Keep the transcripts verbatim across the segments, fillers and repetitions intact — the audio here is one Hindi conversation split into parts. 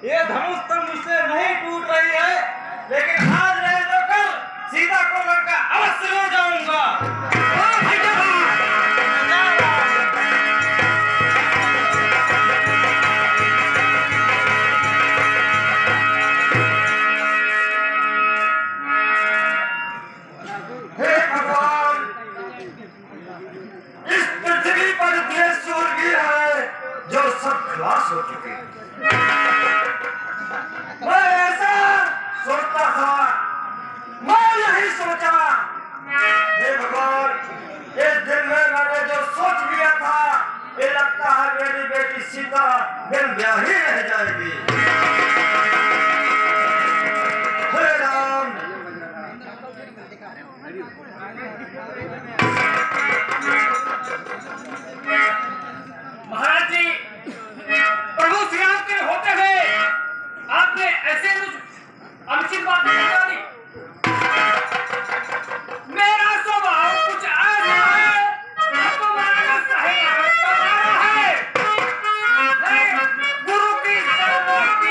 ये धनुष तो मुझसे नहीं टूट रही है, लेकिन आज रह दो कल सीता को लड़का अवश्य ले जाऊंगा। हे भगवान, इस पृथ्वी पर इतने शूरवीर हैं जो सब खलास हो चुके हैं। मैं ऐसा सोचता था, मैं यही सोचा। हे भगवान, इस दिन में मैंने जो सोच लिया था, ये लगता है मेरी बेटी सीता बिन ब्याही रह जाएगी। हे राम, महाराज जी, प्रभु श्री राम के होते हुए आपने ऐसे अनुचित बातें बता दी। मेरा स्वभाव कुछ ऐसा है, आपको मारना सही है। मैं गुरु की शरणागति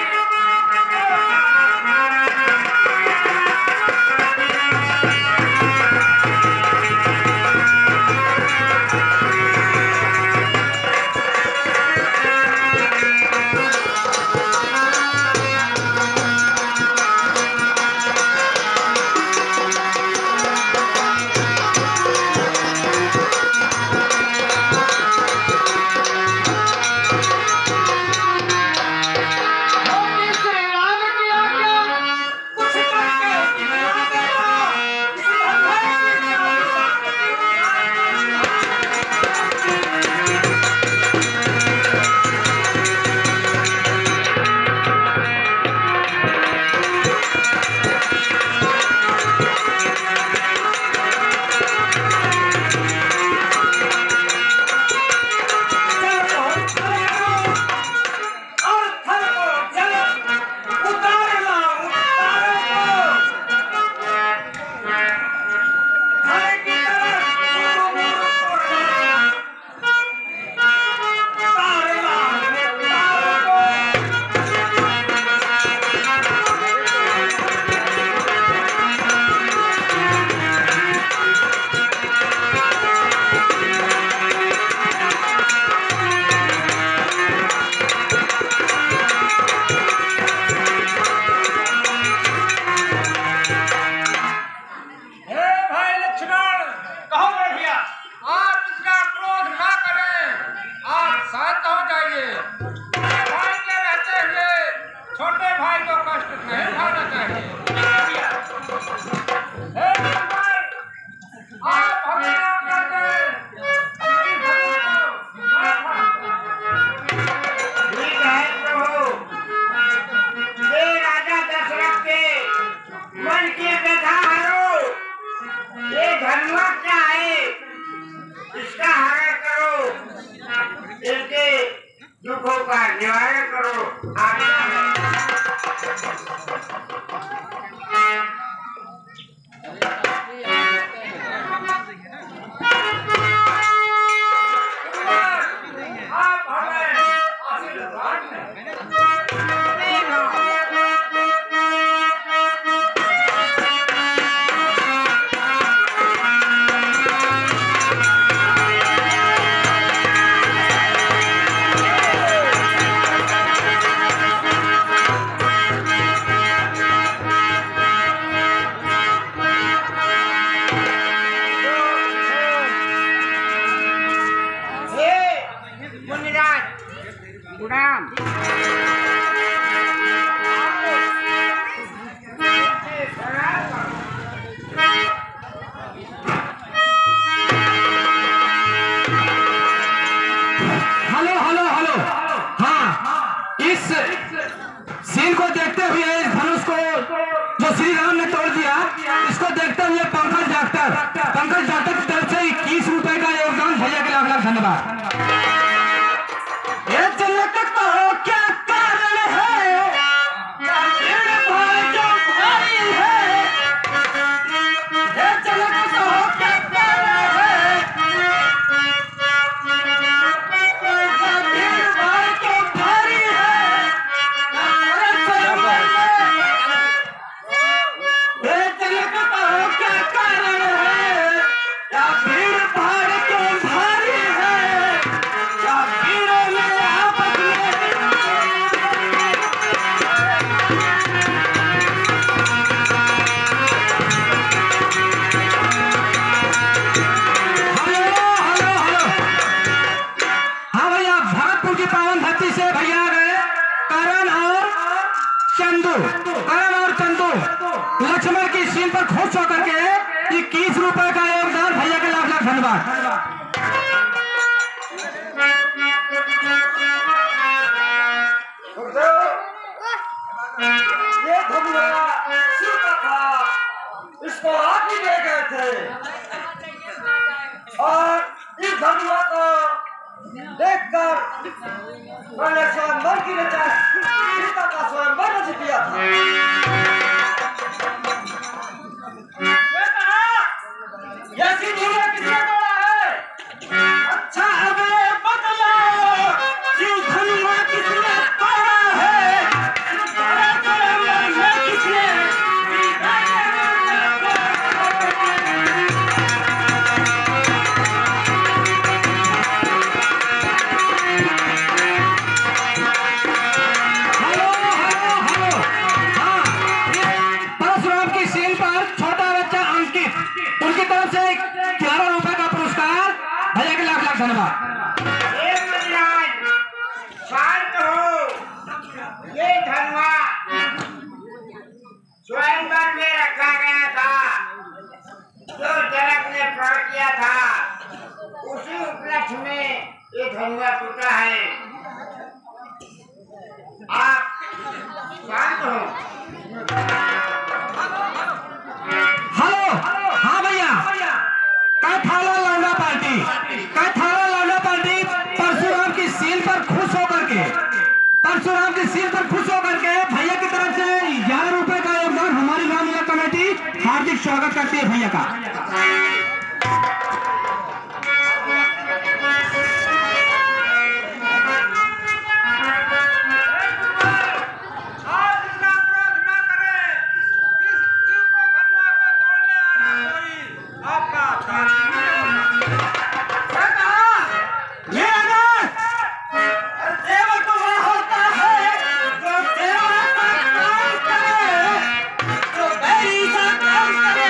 दुखों का निवारण करो। सीन को देखते हुए, इस धनुष को जो श्री राम ने तोड़ दिया, इसको देखते हुए पंकज डॉक्टर पंकज डॉक्टर की तरफ से इक्कीस रुपए का योगदान भैया के लाख लाख धन्यवाद। ये जन्नत को क्या कारण है, जो भाई है, ये जन्नत को क्या कारण है, भाई तो भारी है। करण और चंदू लक्ष्मण की सीन पर खुश होकर के इक्कीस रुपए का योगदान भैया के लाख लाख धन्यवाद। ये धनुआ शिव का था, इसको आप ही ले गए थे और इस धनुआ को देखकर मैंने स्वयं मन की रचा सीता का स्वयं मन रच दिया था। ये कहा यह सिंदूर किसने तोड़ा है? अच्छा हमें बतलाओ कि धनुआ किसने तोड़ा है? तुम्हारा तोड़ा हुआ है किसने? हेलो हेलो हेलो हाँ परशुराम की सीन पर छोटा बच्चा अंकित उनकी तरफ से ग्यारह रुपए का पुरस्कार भैया के लाख लाख धन्यवाद। शांत हो। ये धनुआ स्वयंवर में रखा गया था जो जनक ने प्रण किया था, उसी उपलक्ष्य में ये धनुआ टूटा है। आप शांत हो। हेलो हाँ भैया कैथाला लौंडा पार्टी कैथाला लौंडा पार्टी परशुराम की सीन पर खुश होकर के परशुराम की सीन पर खुश होकर के भैया की तरफ से ग्यारह रुपए का योगदान हमारी रामलीला कमेटी हार्दिक स्वागत करती है भैया का। आज इतना क्रोध न करें। इस शिव को धनुआ को तोड़ने आना कोई आपका तारीफ नहीं होगा। ये अगर देव तुम्हारा होता है तो देव का काम करे, तो बैरी का काम करे।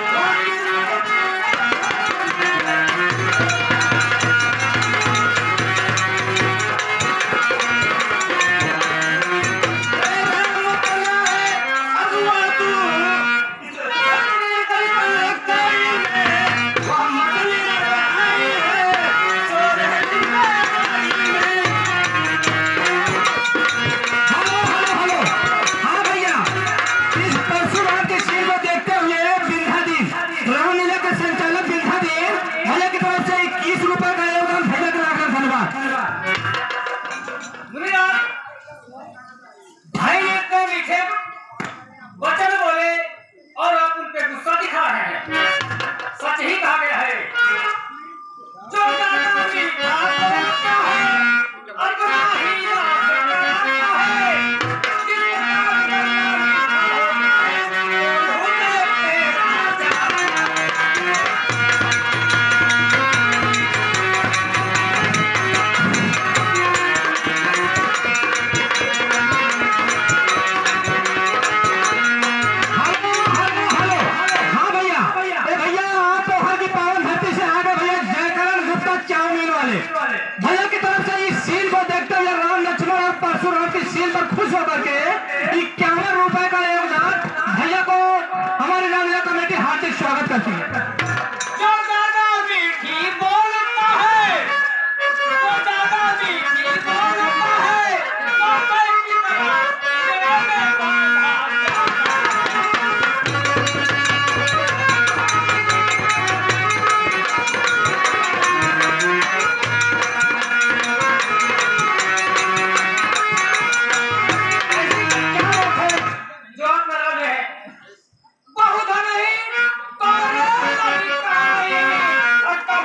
हेलो हेलो हेलो हाँ भैया इस परशुराम की सीन को देखते हुए बिंधादीन रामलीला के संचालक बिंधादीन भैया की तरफ से इक्कीस रुपए का योगदान भैया के लाख लाख धन्यवाद। मुनिराज, भाई ने इतने मीठे वचन बोले और आप उन पे गुस्सा दिखा रहे हैं। सच ही कहा गया है जो ज्यादा मीठा बोलता है अपना ही राज बनाता है। जितना मीठा होता है उतने पे राजा। हेलो हेलो हेलो हाँ भैया ए भैया आप तो हर की पावन धरती से आ गए भैया जयकरण गुप्ता चाउमीन वाले भैया की तरफ से इस सीन को देखते हुए राम लक्ष्मण और परशुराम की सीन पर खुश होकर के इक्यावन रुपए का योगदान भैया को हमारी रामलीला कमेटी हार्दिक स्वागत करती है। जो ज्यादा मीठी बोलता है जो ज्यादा मीठी बोलता है वो कल की तरह तेरे में बांधा क्या बात है जो आप मेरा है बहुत नहीं तारे लड़काई अटका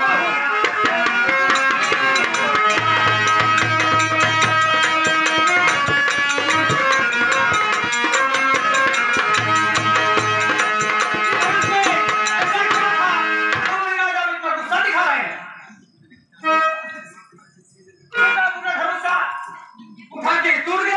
गुस्सा दिखा रहे हैं। पूरा पूरा भरोसा उठा के टूट गया।